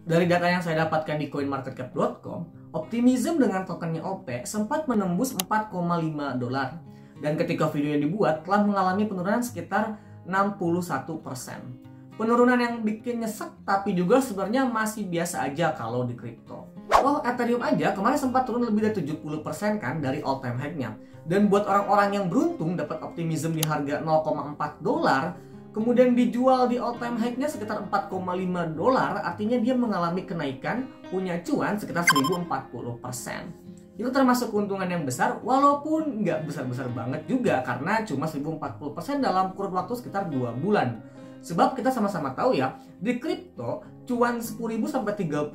Dari data yang saya dapatkan di coinmarketcap.com, Optimism dengan tokennya OP sempat menembus 4,5 dolar. Dan ketika video yang dibuat telah mengalami penurunan sekitar 61%. Penurunan yang bikin nyesek, tapi juga sebenarnya masih biasa aja kalau di kripto. Oh, Ethereum aja kemarin sempat turun lebih dari 70% kan dari all time high-nya. Dan buat orang-orang yang beruntung dapat Optimism di harga 0,4 dolar, kemudian dijual di all time high-nya sekitar 4,5 dolar, artinya dia mengalami kenaikan, punya cuan sekitar 1040%. Itu termasuk keuntungan yang besar, walaupun nggak besar-besar banget juga, karena cuma 1040% dalam kurun waktu sekitar 2 bulan. Sebab kita sama-sama tahu ya, di kripto cuan 10.000 sampai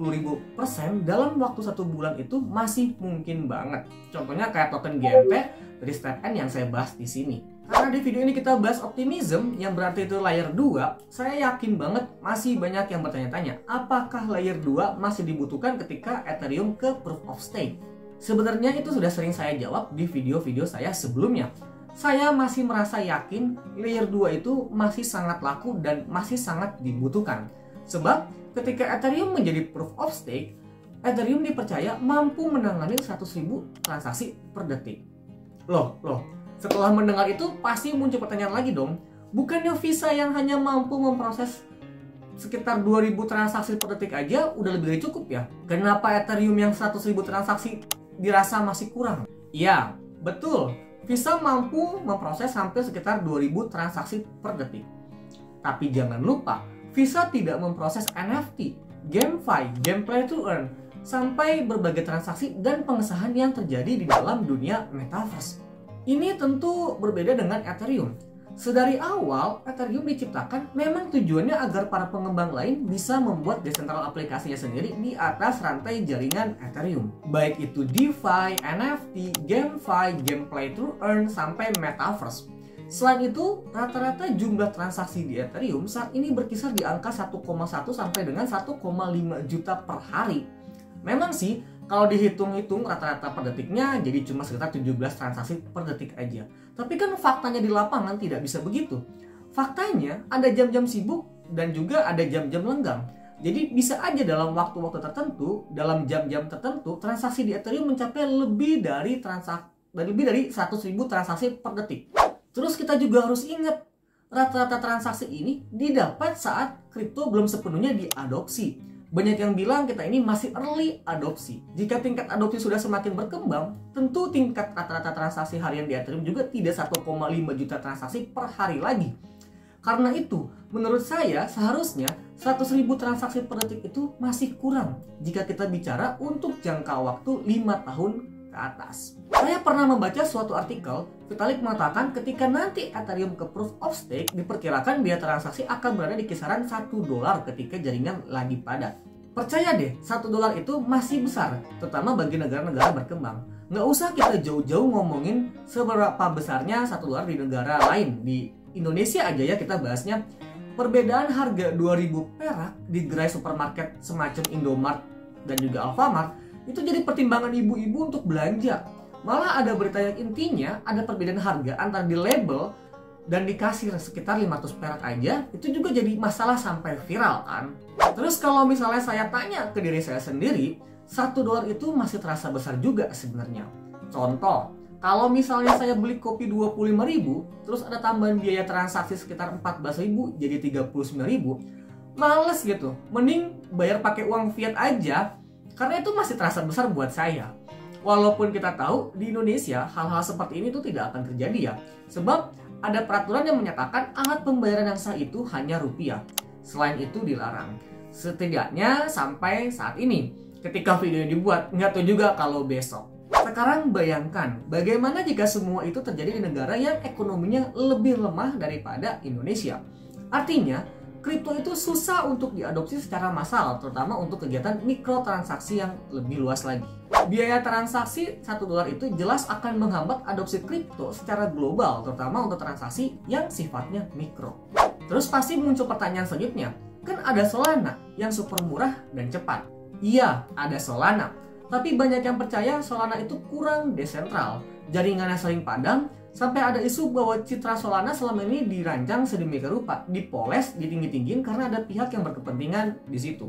30.000% dalam waktu 1 bulan itu masih mungkin banget. Contohnya kayak token GMT dari StepN yang saya bahas di sini. Karena di video ini kita bahas Optimism yang berarti itu layer 2, saya yakin banget masih banyak yang bertanya-tanya, apakah layer 2 masih dibutuhkan ketika Ethereum ke Proof of Stake? Sebenarnya itu sudah sering saya jawab di video-video saya sebelumnya. Saya masih merasa yakin layer 2 itu masih sangat laku dan masih sangat dibutuhkan. Sebab ketika Ethereum menjadi Proof of Stake, Ethereum dipercaya mampu menangani 100.000 transaksi per detik. Loh, setelah mendengar itu pasti muncul pertanyaan lagi dong. Bukannya Visa yang hanya mampu memproses sekitar 2.000 transaksi per detik aja udah lebih dari cukup ya? Kenapa Ethereum yang 100.000 transaksi dirasa masih kurang? Iya, betul. Visa mampu memproses hampir sekitar 2.000 transaksi per detik. Tapi jangan lupa, Visa tidak memproses NFT, GameFi, Game Play to Earn, sampai berbagai transaksi dan pengesahan yang terjadi di dalam dunia Metaverse. Ini tentu berbeda dengan Ethereum. Sedari awal, Ethereum diciptakan memang tujuannya agar para pengembang lain bisa membuat desentral aplikasinya sendiri di atas rantai jaringan Ethereum. Baik itu DeFi, NFT, GameFi, Game Play to Earn, sampai Metaverse. Selain itu, rata-rata jumlah transaksi di Ethereum saat ini berkisar di angka 1,1 sampai dengan 1,5 juta per hari. Memang sih, kalau dihitung-hitung rata-rata per detiknya jadi cuma sekitar 17 transaksi per detik aja. Tapi kan faktanya di lapangan tidak bisa begitu. Faktanya ada jam-jam sibuk dan juga ada jam-jam lenggang. Jadi bisa aja dalam waktu-waktu tertentu, dalam jam-jam tertentu, transaksi di Ethereum mencapai lebih dari 100.000 transaksi per detik. Terus kita juga harus ingat, rata-rata transaksi ini didapat saat kripto belum sepenuhnya diadopsi. Banyak yang bilang kita ini masih early adopsi. Jika tingkat adopsi sudah semakin berkembang, tentu tingkat rata-rata transaksi harian di Ethereum juga tidak 1,5 juta transaksi per hari lagi. Karena itu, menurut saya seharusnya 100.000 transaksi per detik itu masih kurang jika kita bicara untuk jangka waktu 5 tahun ke atas. Saya pernah membaca suatu artikel, Vitalik mengatakan ketika nanti Ethereum ke Proof of Stake, diperkirakan biaya transaksi akan berada di kisaran 1 dolar ketika jaringan lagi padat. Percaya deh, 1 dolar itu masih besar, terutama bagi negara-negara berkembang. Nggak usah kita jauh-jauh ngomongin seberapa besarnya 1 dolar di negara lain. Di Indonesia aja ya kita bahasnya, perbedaan harga 2.000 perak di gerai supermarket semacam Indomart dan juga Alfamart itu jadi pertimbangan ibu-ibu untuk belanja. Malah ada berita yang intinya ada perbedaan harga antara di label dan di kasir sekitar 500 perak aja, itu juga jadi masalah sampai viral kan. Terus kalau misalnya saya tanya ke diri saya sendiri, 1 dolar itu masih terasa besar juga sebenarnya. Contoh, kalau misalnya saya beli kopi 25.000, terus ada tambahan biaya transaksi sekitar 14.000 jadi 39.000, males gitu. Mending bayar pakai uang fiat aja, karena itu masih terasa besar buat saya. Walaupun kita tahu di Indonesia hal-hal seperti ini tuh tidak akan terjadi ya. Sebab ada peraturan yang menyatakan alat pembayaran yang sah itu hanya rupiah. Selain itu dilarang. Setidaknya sampai saat ini. Ketika video ini dibuat, nggak tahu juga kalau besok. Sekarang bayangkan bagaimana jika semua itu terjadi di negara yang ekonominya lebih lemah daripada Indonesia. Artinya, kripto itu susah untuk diadopsi secara massal, terutama untuk kegiatan mikrotransaksi yang lebih luas lagi. Biaya transaksi 1 dolar itu jelas akan menghambat adopsi kripto secara global, terutama untuk transaksi yang sifatnya mikro. Terus pasti muncul pertanyaan selanjutnya, kan ada Solana yang super murah dan cepat. Iya, ada Solana, tapi banyak yang percaya Solana itu kurang desentral, jaringannya sering padam, sampai ada isu bahwa citra Solana selama ini dirancang sedemikian rupa, dipoles, ditinggi-tinggiin karena ada pihak yang berkepentingan di situ.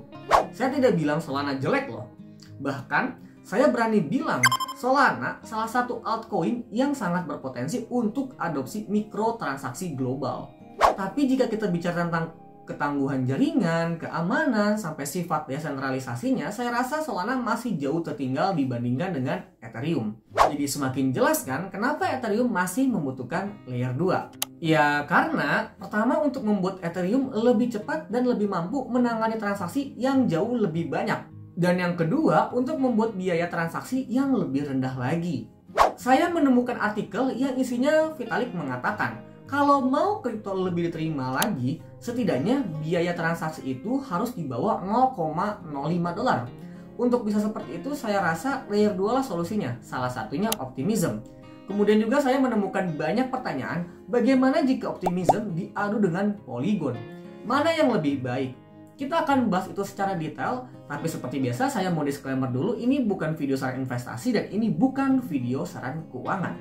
Saya tidak bilang Solana jelek loh. Bahkan saya berani bilang Solana salah satu altcoin yang sangat berpotensi untuk adopsi mikrotransaksi global. Tapi jika kita bicara tentang ketangguhan jaringan, keamanan, sampai sifat desentralisasinya, saya rasa Solana masih jauh tertinggal dibandingkan dengan Ethereum. Jadi semakin jelas kan kenapa Ethereum masih membutuhkan layer 2. Ya karena pertama untuk membuat Ethereum lebih cepat dan lebih mampu menangani transaksi yang jauh lebih banyak. Dan yang kedua untuk membuat biaya transaksi yang lebih rendah lagi. Saya menemukan artikel yang isinya Vitalik mengatakan kalau mau kripto lebih diterima lagi, setidaknya biaya transaksi itu harus di bawah 0,05 dolar. Untuk bisa seperti itu, saya rasa layer 2 lah solusinya. Salah satunya Optimism. Kemudian juga saya menemukan banyak pertanyaan, bagaimana jika Optimism diadu dengan Polygon? Mana yang lebih baik? Kita akan bahas itu secara detail, tapi seperti biasa saya mau disclaimer dulu, ini bukan video saran investasi dan ini bukan video saran keuangan.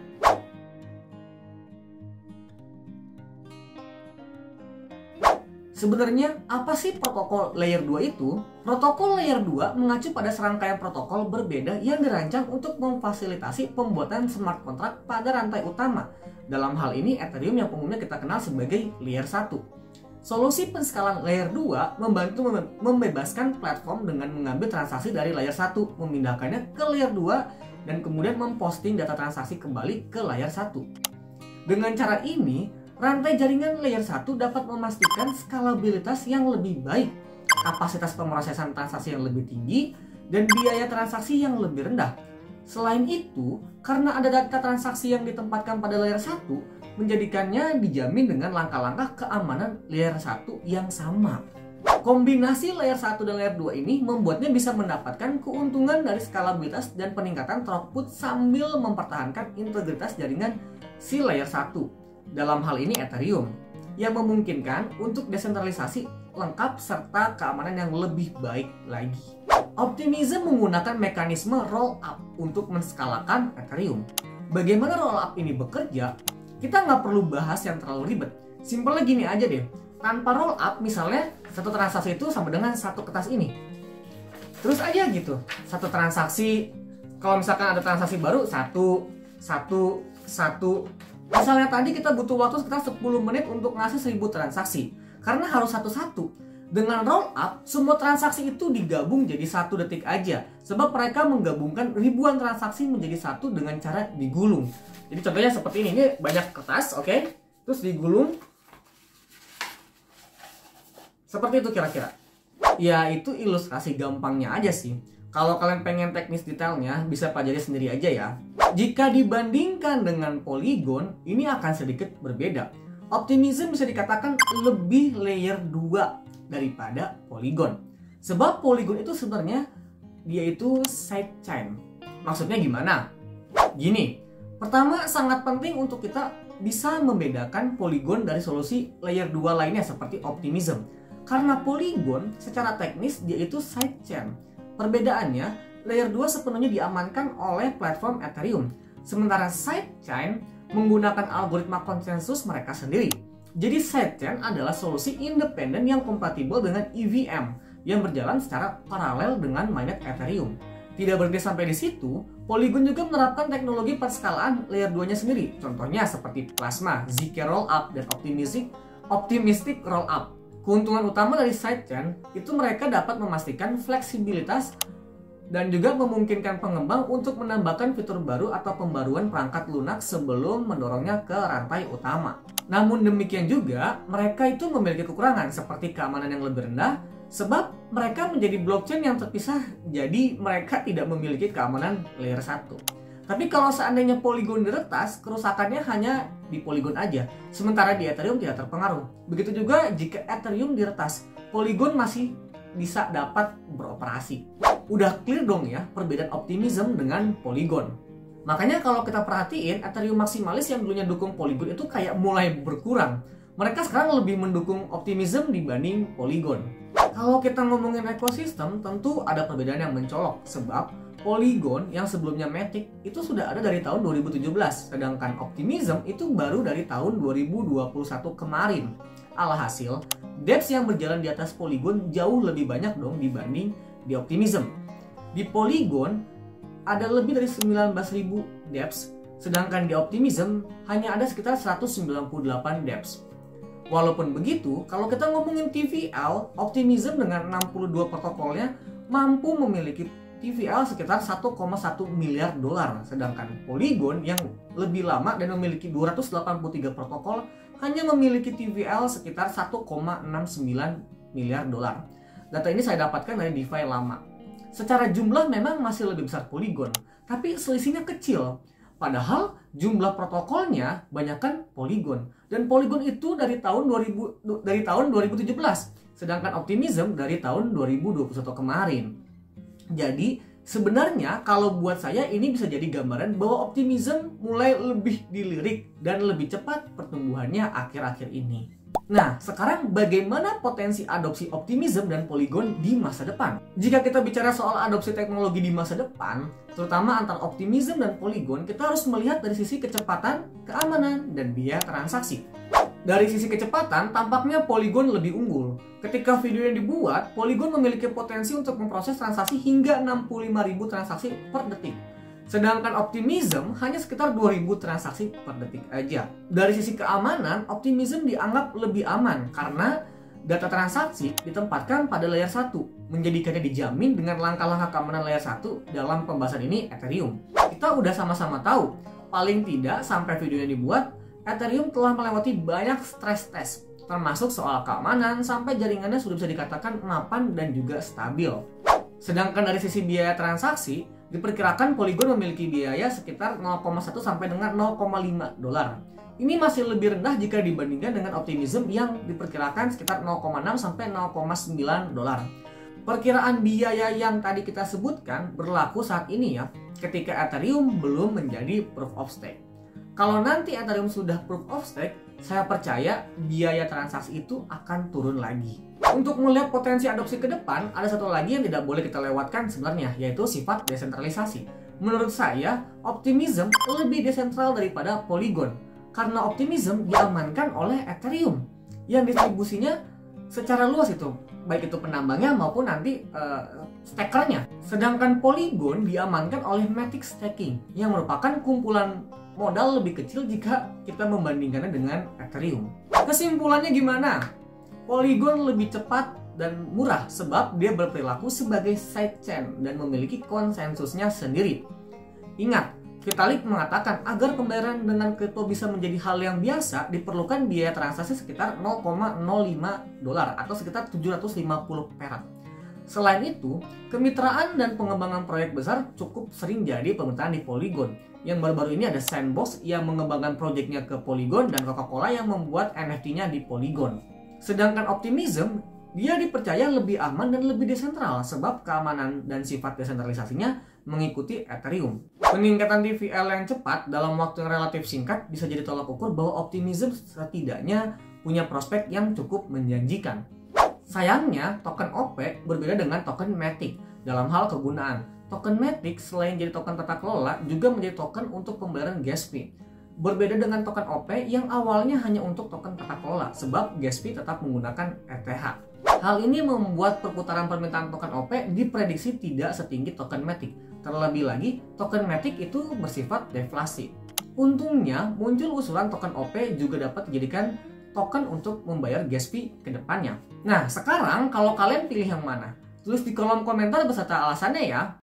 Sebenarnya apa sih protokol layer 2 itu? Protokol layer 2 mengacu pada serangkaian protokol berbeda yang dirancang untuk memfasilitasi pembuatan smart contract pada rantai utama. Dalam hal ini Ethereum yang umumnya kita kenal sebagai layer 1. Solusi penskalan layer 2 membantu membebaskan platform dengan mengambil transaksi dari layer 1, memindahkannya ke layer 2 dan kemudian memposting data transaksi kembali ke layer 1. Dengan cara ini, rantai jaringan layer 1 dapat memastikan skalabilitas yang lebih baik, kapasitas pemrosesan transaksi yang lebih tinggi, dan biaya transaksi yang lebih rendah. Selain itu, karena ada data transaksi yang ditempatkan pada layer 1, menjadikannya dijamin dengan langkah-langkah keamanan layer 1 yang sama. Kombinasi layer 1 dan layer 2 ini membuatnya bisa mendapatkan keuntungan dari skalabilitas dan peningkatan throughput sambil mempertahankan integritas jaringan si layer 1. Dalam hal ini Ethereum, yang memungkinkan untuk desentralisasi lengkap serta keamanan yang lebih baik lagi. Optimism menggunakan mekanisme roll up untuk menskalakan Ethereum. Bagaimana roll up ini bekerja? Kita nggak perlu bahas yang terlalu ribet. Simpelnya gini aja deh, tanpa roll up misalnya satu transaksi itu sama dengan satu kertas ini. Terus aja gitu, satu transaksi, kalau misalkan ada transaksi baru, satu. Misalnya tadi kita butuh waktu sekitar 10 menit untuk ngasih 1000 transaksi. Karena harus satu-satu. Dengan roll up, semua transaksi itu digabung jadi 1 detik aja. Sebab mereka menggabungkan ribuan transaksi menjadi satu dengan cara digulung. Jadi contohnya seperti ini banyak kertas, oke? Terus digulung. Seperti itu kira-kira. Ya itu ilustrasi gampangnya aja sih. Kalau kalian pengen teknis detailnya, bisa pelajari sendiri aja ya. Jika dibandingkan dengan Polygon, ini akan sedikit berbeda. Optimism bisa dikatakan lebih layer 2 daripada Polygon. Sebab Polygon itu sebenarnya dia itu sidechain. Maksudnya gimana? Gini, pertama sangat penting untuk kita bisa membedakan Polygon dari solusi layer 2 lainnya seperti Optimism. Karena Polygon secara teknis dia itu sidechain. Perbedaannya, layer 2 sepenuhnya diamankan oleh platform Ethereum. Sementara sidechain menggunakan algoritma konsensus mereka sendiri. Jadi sidechain adalah solusi independen yang kompatibel dengan EVM yang berjalan secara paralel dengan mainnet Ethereum. Tidak berhenti sampai di situ, Polygon juga menerapkan teknologi perskalaan layer 2-nya sendiri. Contohnya seperti Plasma, ZK Rollup, dan Optimistic Rollup. Keuntungan utama dari sidechain itu mereka dapat memastikan fleksibilitas dan juga memungkinkan pengembang untuk menambahkan fitur baru atau pembaruan perangkat lunak sebelum mendorongnya ke rantai utama. Namun demikian juga, mereka itu memiliki kekurangan seperti keamanan yang lebih rendah sebab mereka menjadi blockchain yang terpisah, jadi mereka tidak memiliki keamanan layer 1. Tapi kalau seandainya Polygon diretas, kerusakannya hanya di Polygon aja, sementara di Ethereum tidak terpengaruh. Begitu juga jika Ethereum diretas, Polygon masih bisa dapat beroperasi. Udah clear dong ya perbedaan Optimism dengan Polygon. Makanya kalau kita perhatiin, Ethereum maksimalis yang dulunya dukung Polygon itu kayak mulai berkurang. Mereka sekarang lebih mendukung Optimism dibanding Polygon. Kalau kita ngomongin ekosistem, tentu ada perbedaan yang mencolok. Sebab Polygon yang sebelumnya Matic itu sudah ada dari tahun 2017. Sedangkan Optimism itu baru dari tahun 2021 kemarin. Alhasil, dApps yang berjalan di atas Polygon jauh lebih banyak dong dibanding di Optimism. Di Polygon ada lebih dari 19.000 dApps, sedangkan di Optimism hanya ada sekitar 198 dApps. Walaupun begitu, kalau kita ngomongin TVL, Optimism dengan 62 protokolnya mampu memiliki TVL sekitar 1,1 miliar dolar, sedangkan Polygon yang lebih lama dan memiliki 283 protokol hanya memiliki TVL sekitar 1,69 miliar dolar. Data ini saya dapatkan dari DeFi lama. Secara jumlah memang masih lebih besar Polygon, tapi selisihnya kecil. Padahal jumlah protokolnya banyakkan Polygon, dan Polygon itu dari tahun 2017, sedangkan Optimism dari tahun 2021 kemarin. Jadi sebenarnya kalau buat saya ini bisa jadi gambaran bahwa Optimism mulai lebih dilirik dan lebih cepat pertumbuhannya akhir-akhir ini. Nah, sekarang bagaimana potensi adopsi Optimism dan Polygon di masa depan? Jika kita bicara soal adopsi teknologi di masa depan, terutama antara Optimism dan Polygon, kita harus melihat dari sisi kecepatan, keamanan, dan biaya transaksi. Dari sisi kecepatan, tampaknya Polygon lebih unggul. Ketika video yang dibuat, Polygon memiliki potensi untuk memproses transaksi hingga 65.000 transaksi per detik. Sedangkan Optimism hanya sekitar 2.000 transaksi per detik aja. Dari sisi keamanan, Optimism dianggap lebih aman karena data transaksi ditempatkan pada layer 1, menjadikannya dijamin dengan langkah-langkah keamanan layer 1 dalam pembahasan ini Ethereum. Kita udah sama-sama tahu, paling tidak sampai video yang dibuat, Ethereum telah melewati banyak stress test, termasuk soal keamanan sampai jaringannya sudah bisa dikatakan mapan dan juga stabil. Sedangkan dari sisi biaya transaksi, diperkirakan Polygon memiliki biaya sekitar 0,1 sampai dengan 0,5 dolar. Ini masih lebih rendah jika dibandingkan dengan Optimism yang diperkirakan sekitar 0,6 sampai 0,9 dolar. Perkiraan biaya yang tadi kita sebutkan berlaku saat ini ya, ketika Ethereum belum menjadi proof of stake. Kalau nanti Ethereum sudah proof of stake, saya percaya biaya transaksi itu akan turun lagi. Untuk melihat potensi adopsi ke depan, ada satu lagi yang tidak boleh kita lewatkan sebenarnya, yaitu sifat desentralisasi. Menurut saya, Optimism lebih desentral daripada Polygon, karena Optimism diamankan oleh Ethereum, yang distribusinya secara luas itu, baik itu penambangnya maupun nanti stakernya. Sedangkan Polygon diamankan oleh Matic Staking, yang merupakan kumpulan modal lebih kecil jika kita membandingkannya dengan Ethereum. Kesimpulannya gimana? Polygon lebih cepat dan murah sebab dia berperilaku sebagai sidechain dan memiliki konsensusnya sendiri. Ingat, Vitalik mengatakan agar pembayaran dengan kripto bisa menjadi hal yang biasa diperlukan biaya transaksi sekitar 0,05 dolar atau sekitar 750 perak. Selain itu, kemitraan dan pengembangan proyek besar cukup sering jadi pemerintahan di Polygon. Yang baru-baru ini ada Sandbox yang mengembangkan proyeknya ke Polygon dan Coca-Cola yang membuat NFT-nya di Polygon. Sedangkan Optimism, dia dipercaya lebih aman dan lebih desentral sebab keamanan dan sifat desentralisasinya mengikuti Ethereum. Peningkatan TVL yang cepat dalam waktu yang relatif singkat bisa jadi tolak ukur bahwa Optimism setidaknya punya prospek yang cukup menjanjikan. Sayangnya, token OP berbeda dengan token Matic dalam hal kegunaan. Token Matic selain jadi token tata kelola juga menjadi token untuk pembayaran gas fee. Berbeda dengan token OP yang awalnya hanya untuk token tata kelola sebab gas fee tetap menggunakan ETH. Hal ini membuat perputaran permintaan token OP diprediksi tidak setinggi token Matic. Terlebih lagi, token Matic itu bersifat deflasi. Untungnya, muncul usulan token OP juga dapat dijadikan token untuk membayar gas fee ke depannya. Nah, sekarang kalau kalian pilih yang mana? Tulis di kolom komentar beserta alasannya ya.